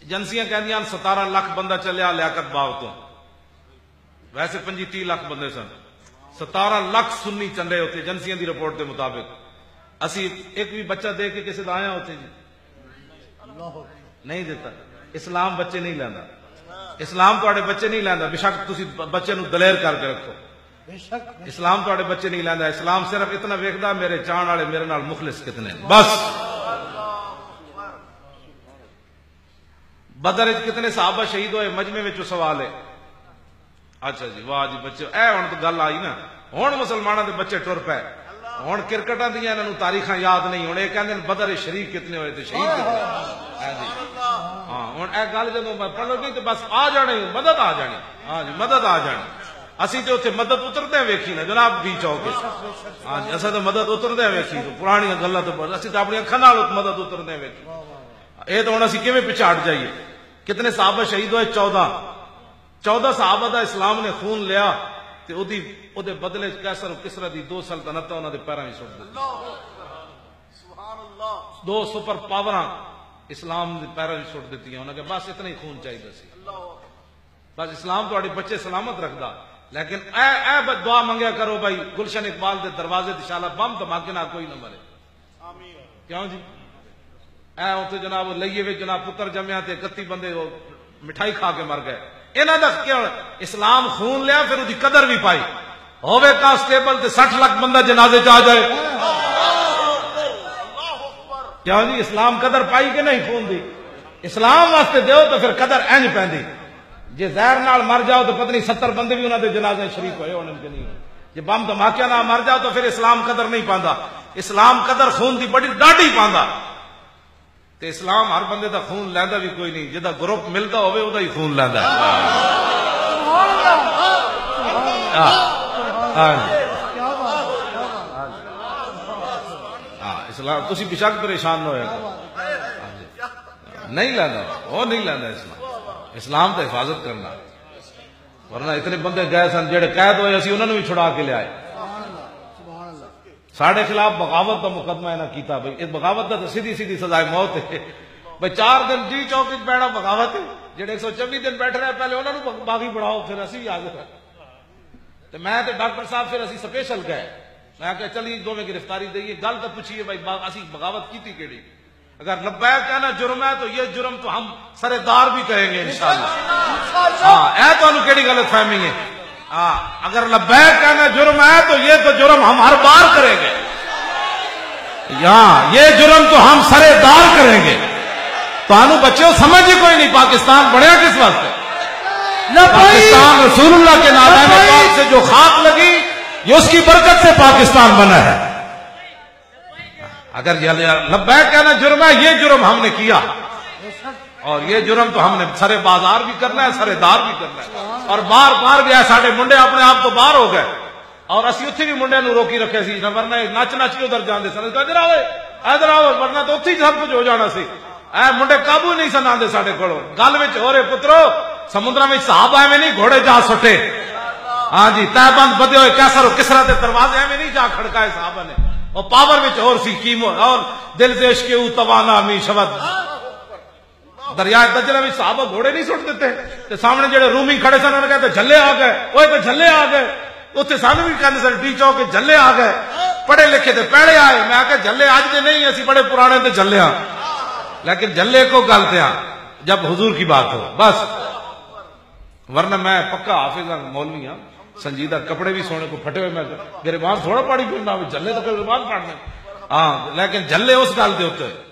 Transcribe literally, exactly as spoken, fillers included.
ایجنسیاں کہندیاں ستارہ لاکھ بندہ چلیا لیاقت باغ تو، ویسے پنجی تی لاکھ بندے سن، ستارہ لاکھ سنی چنڈے ہوتے ایجنسیاں دی رپورٹ دے مطابق۔ اسی ایک بھی بچہ دے کے کسی دا آیا ہوتے جی نہیں دیتا۔ اسلام بچے نہیں لینا، اسلام تواڈے بچے نہیں لینا، بے شک تسی بچے نو دلیر کر کے رکھو، اسلام تواڈے بچے نہیں لینا۔ اسلام صرف اتنا ویکھدا میرے چاہن والے میرے نال مخلص کتنے ہیں، بس۔ بدر وچ کتنے صحابہ شہید ہوئے مجمع وچ سوال ہے۔ اچھا جی واہ جی بچے، اے ہن تو گل آئی نا، ہن مسلماناں دے بچے ٹر پے، ہن کرکٹاں دیاں انہاں نوں تاریخاں یاد نہیں، ہن اے کہندے بدر شریف کتنے ہوئے تے شہید کتنے۔ ہاں ہن اے گل جدوں میں پڑھ لگی تے بس آ جانے مدد آ جانی، ہاں جی مدد آ جانی۔ اسی تے اتنے مدد اتردے ویکھی نا جناب بھی چوکے، ہاں جی اصل تو مدد اتردے ویکھی، پرانی گلاں تو اسی تو اپنی اکھاں نال مدد اتردے ویکھی۔ اے تو ہن اسی کیویں پیچھے ہٹ جائیے۔ کتنے صحابہ شہید ہوئے؟ چودہ چودہ صحابہ دا اسلام نے خون لیا تے او دی او دے بدلے کیسر و کسرا دی دو سلطنتاں انہاں دے پیراں وچ سٹ دتی، دو سپر پاوراں اسلام دے پیراں وچ سٹ دتیاں، انہاں کہ بس اتنا ہی خون چاہیے سی، بس اسلام تہاڈے بچے سلامت رکھدا۔ لیکن اے اے دعا منگیا کرو بھائی گلشن اقبال دے دروازے تے انشاءاللہ بم دھماکے نہ کوئی نہ مرے، کیوں جی؟ اے اتنے جناب لئیے وچ جناب پتر جمیا تے اکتی بندے مٹھائی کھا کے مر گئے، انہاں دا کیوں؟ اسلام خون لیا پھر دی قدر بھی پائی، ہوے کانسٹیبل تے سٹھ لاکھ بندہ جنازے چ آ جائے، کیوں جی؟ اسلام قدر پائی کہ نہیں خون دی؟ اسلام واسطے دیو تو پھر قدر انج پیندی۔ جے زہر نال مر جاؤ تو پتہ نہیں ستر بندے بھی انہاں دے جنازے شریک ہوئے ہونے کہ نہیں، جے بم دھماکے نال مر جاؤ تو پھر اسلام قدر نہیں پاندا، اسلام قدر خون دی بڑی ڈاڈی پاندا۔ تے اسلام ہر بندے دا خون لیندا بھی کوئی نہیں، جدا گروپ ملدا ہوئے او دا ہی خون لیندا ہے۔ ہاں اسلام تسی بشک پریشان نہ ہویا نہیں لیندا، وہ نہیں لیندا اسلام، اسلام تے حفاظت کرنا، ورنہ اتنے بندے گئے سن جڑے قید ہوئے اسی انہاں نوں بھی چھڑا کے لے آئے۔ ساڑھے خلاف بغاوت کا مقدمہ نہ کیتا بھائی، اس بغاوت کا تو سیدھی سیدھی سزائے موت ہے بھائی، چار دن جی چوک بیٹھا بغاوت ہے، جڑے ایک سو چوبی دن بیٹھ رہے پہلے انہوں نے باغی بڑھاؤ، پھر اسی بھی حاضر ہے۔ تو میں تے ڈاکٹر صاحب پھر اسی سپیشل گئے، میں کہ چلیے دو میں گرفتاری دئیے، گل تو پوچھیے بھائی اسی بغاوت کی تھی کیڑی؟ اگر لبیک کہنا جرم ہے تو یہ جرم تو ہم سردار بھی کہیں گے انشاءاللہ۔ ہاں اے تو انہوں کیڑی غلط فہمی ہے، ہاں اگر لبیک کہنا جرم ہے تو یہ تو جرم ہم ہر بار کریں گے، یہاں یہ جرم تو ہم سرے دار کریں گے۔ تو انو بچوں سمجھ ہی کوئی نہیں پاکستان بڑھیا کس واسطے؟ پاکستان رسول اللہ کے نالین پاک سے جو خاک لگی یہ اس کی برکت سے پاکستان بنا ہے۔ اگر یہ لبیک کہنا جرم ہے، یہ جرم ہم نے کیا، اور یہ جرم تو ہم نے سرے بازار بھی کرنا ہے، سرے دار بھی کرنا ہے، اور بار بار بھی ہے ساڑھے منڈے اپنے آپ تو باہر ہو گئے، اور اسی اتھی بھی منڈے نو روکی رکھے سی، ورنہ نچ نچ کے ادھر جاندے سن، ادھر آؤ ادھر آؤ، ورنہ تو اتھی سب کچھ ہو جانا سی۔ اے منڈے قابو نہیں سن آندے ساڈے کولوں، گل وچ ہو رہے پترو سمندراں وچ صحابہ ایویں نہیں گھوڑے جا سٹے، ہاں جی تہ بند بدے ہوئے کیسر و کسرا دے دروازے ایویں نہیں جا کھڑکائے صحابہ نے، اور پاور وچ اور سی کیمو، اور دل دیش کے او توانا می شبد دریائے دجلہ میں صحابہ گھوڑے نہیں سٹ دیتے، تے سامنے جڑے رومی کھڑے سن انہوں نے کہتے جھلے آ گئے، اوے تو جھلے آ گئے، اتنے سانو بھی کہتے سن ٹی چوک کے جھلے آ گئے، پڑھے لکھے تے پیڑے آئے، میں آ کے جھلے آج دے نہیں اسی بڑے پرانے تے جھلے ہاں، لیکن جھلے کو گلتے ہیں جب حضور کی بات ہو بس، ورنہ میں پکا حافظ مولوی ہاں، سنجیدہ کپڑے بھی سونے کو پھٹے ہوئے، میں گریبان تھوڑا پاڑی پھرنا، جھلے تو گریبان پاڑنے، ہاں لیکن جھلے اس گل دے ہوتے